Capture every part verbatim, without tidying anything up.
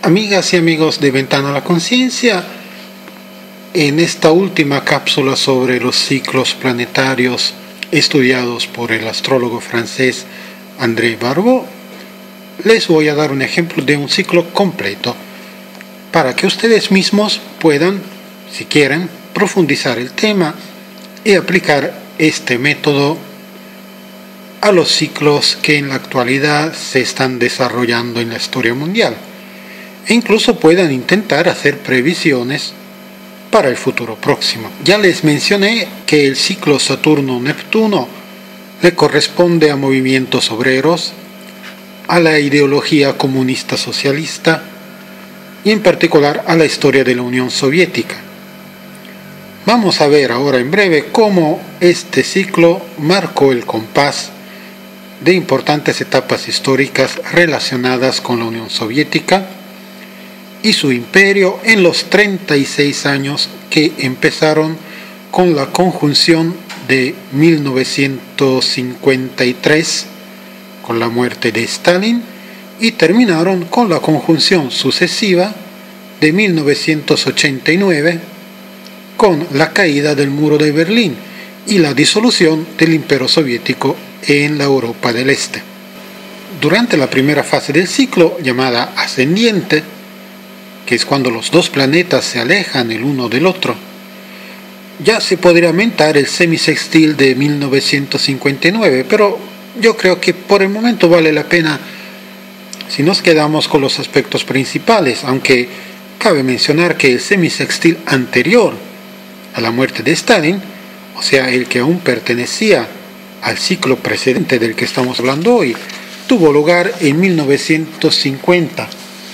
Amigas y amigos de Ventana a la Conciencia, en esta última cápsula sobre los ciclos planetarios estudiados por el astrólogo francés André Barbeau, les voy a dar un ejemplo de un ciclo completo para que ustedes mismos puedan, si quieren, profundizar el tema y aplicar este método a los ciclos que en la actualidad se están desarrollando en la historia mundial, e incluso puedan intentar hacer previsiones para el futuro próximo. Ya les mencioné que el ciclo Saturno-Neptuno le corresponde a movimientos obreros, a la ideología comunista socialista y en particular a la historia de la Unión Soviética. Vamos a ver ahora en breve cómo este ciclo marcó el compás de importantes etapas históricas relacionadas con la Unión Soviética y su imperio en los treinta y seis años que empezaron con la conjunción de mil novecientos cincuenta y tres con la muerte de Stalin y terminaron con la conjunción sucesiva de mil novecientos ochenta y nueve con la caída del muro de Berlín y la disolución del Imperio Soviético en la Europa del Este. Durante la primera fase del ciclo, llamada ascendiente, que es cuando los dos planetas se alejan el uno del otro, ya se podría mentar el semisextil de mil novecientos cincuenta y nueve, pero yo creo que por el momento vale la pena si nos quedamos con los aspectos principales, aunque cabe mencionar que el semisextil anterior a la muerte de Stalin, o sea, el que aún pertenecía al ciclo precedente del que estamos hablando hoy, tuvo lugar en mil novecientos cincuenta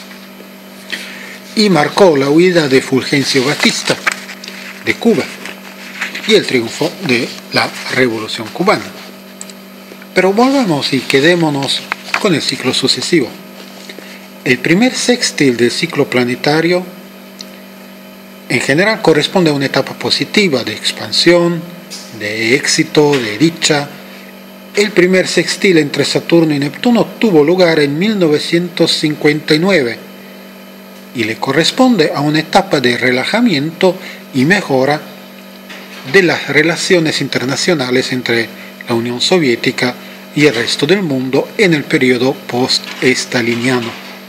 y marcó la huida de Fulgencio Batista de Cuba y el triunfo de la Revolución Cubana. Pero volvamos y quedémonos con el ciclo sucesivo. El primer sextil del ciclo planetario en general corresponde a una etapa positiva de expansión, de éxito, de dicha. El primer sextil entre Saturno y Neptuno tuvo lugar en mil novecientos cincuenta y nueve y le corresponde a una etapa de relajamiento y mejora de las relaciones internacionales entre la Unión Soviética y el resto del mundo en el periodo post-estaliniano.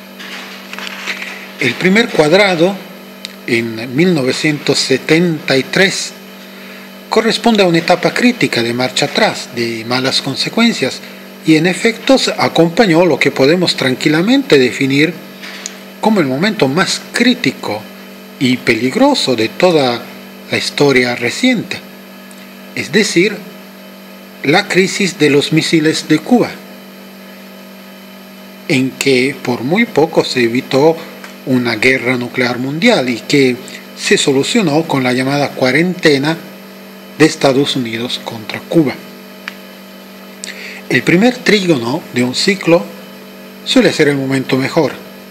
El primer cuadrado, en mil novecientos setenta y tres, corresponde a una etapa crítica de marcha atrás, de malas consecuencias, y en efecto acompañó lo que podemos tranquilamente definir como el momento más crítico y peligroso de toda la historia reciente, es decir, la crisis de los misiles de Cuba, en que por muy poco se evitó una guerra nuclear mundial y que se solucionó con la llamada cuarentena de Estados Unidos contra Cuba. El primer trígono de un ciclo suele ser el momento mejor.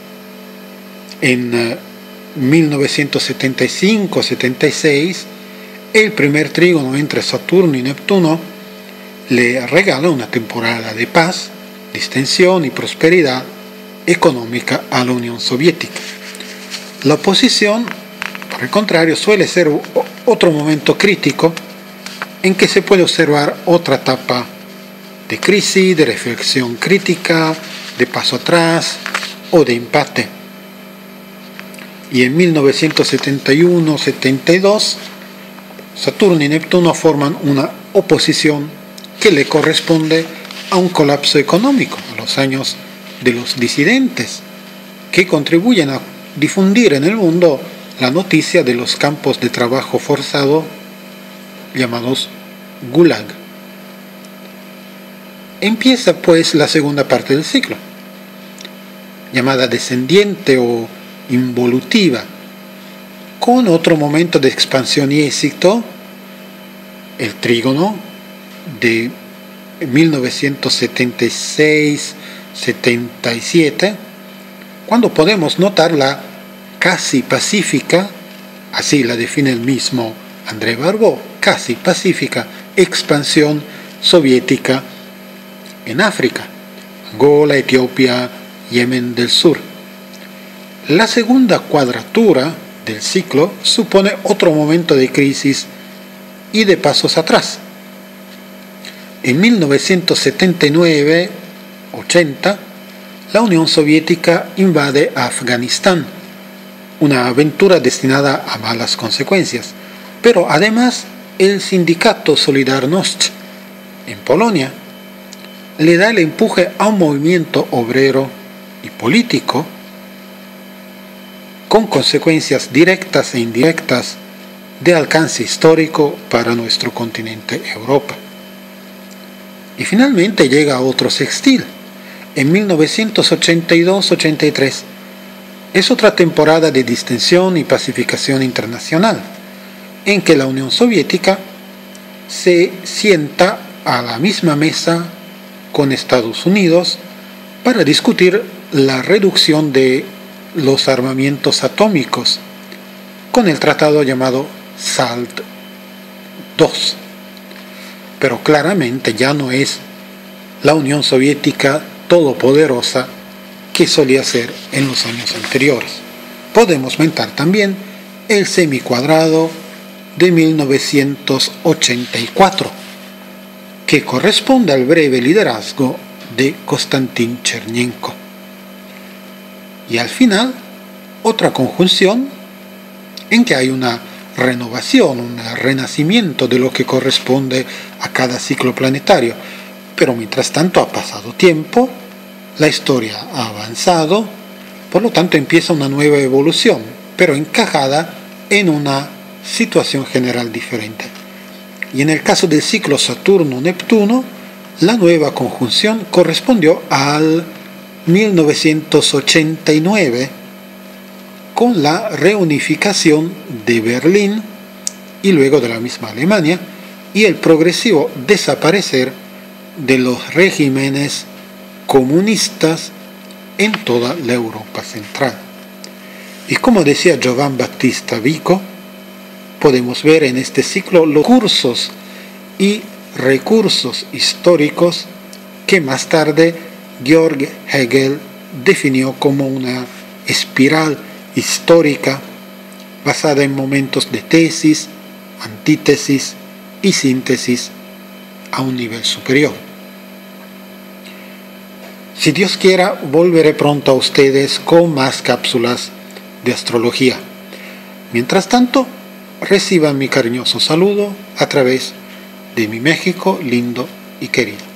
En uh, mil novecientos setenta y cinco setenta y seis, el primer trígono entre Saturno y Neptuno le regala una temporada de paz, distensión y prosperidad económica a la Unión Soviética. La oposición, por el contrario, suele ser otro momento crítico en que se puede observar otra etapa de crisis, de reflexión crítica, de paso atrás o de empate. Y en mil novecientos setenta y uno setenta y dos, Saturno y Neptuno forman una oposición que le corresponde a un colapso económico, a los años de los disidentes, que contribuyen a difundir en el mundo la noticia de los campos de trabajo forzado llamados Gulag. Empieza pues la segunda parte del ciclo, llamada descendiente o involutiva, con otro momento de expansión y éxito, el trígono de mil novecientos setenta y seis setenta y siete, cuando podemos notar la casi pacífica, así la define el mismo André Barbeau, casi pacífica expansión soviética en África, Angola, Etiopía, Yemen del Sur. La segunda cuadratura del ciclo supone otro momento de crisis y de pasos atrás. En mil novecientos setenta y nueve ochenta, la Unión Soviética invade Afganistán, una aventura destinada a malas consecuencias, pero además el sindicato Solidarność en Polonia le da el empuje a un movimiento obrero y político con consecuencias directas e indirectas de alcance histórico para nuestro continente Europa. Y finalmente llega otro sextil. En mil novecientos ochenta y dos ochenta y tres es otra temporada de distensión y pacificación internacional, en que la Unión Soviética se sienta a la misma mesa con Estados Unidos para discutir la reducción de los armamentos atómicos con el tratado llamado SALT dos. Pero claramente ya no es la Unión Soviética todopoderosa que solía ser en los años anteriores. Podemos mentar también el semicuadrado de mil novecientos ochenta y cuatro, que corresponde al breve liderazgo de Konstantin Chernenko. Y al final, otra conjunción en que hay una renovación, un renacimiento de lo que corresponde a cada ciclo planetario. Pero mientras tanto ha pasado tiempo, la historia ha avanzado, por lo tanto empieza una nueva evolución, pero encajada en una situación general diferente. Y en el caso del ciclo Saturno-Neptuno, la nueva conjunción correspondió al mil novecientos ochenta y nueve, con la reunificación de Berlín y luego de la misma Alemania, y el progresivo desaparecer de los regímenes comunistas en toda la Europa central. Y como decía Giovan Battista Vico, podemos ver en este ciclo los cursos y recursos históricos que más tarde Georg Hegel definió como una espiral histórica basada en momentos de tesis, antítesis y síntesis a un nivel superior. Si Dios quiera, volveré pronto a ustedes con más cápsulas de astrología. Mientras tanto, reciban mi cariñoso saludo a través de mi México lindo y querido.